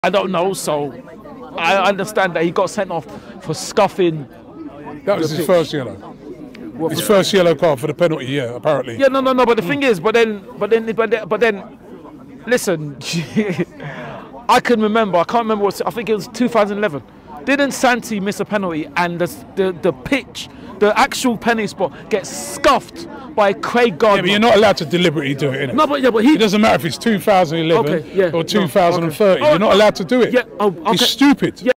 I don't know, so I understand that he got sent off for scuffing. That was his first yellow. His first yellow card for the penalty, yeah, apparently. Yeah, no. But the thing is, but then, listen, I can remember. I can't remember. I think it was 2011. Didn't Santi miss a penalty and the pitch, the actual penalty spot, gets scuffed by Craig Gardner? Yeah, but you're not allowed to deliberately do it, innit? No, but it doesn't matter if it's 2011 or 2030. No, You're not allowed to do it. Yeah, okay. It's stupid. Yeah.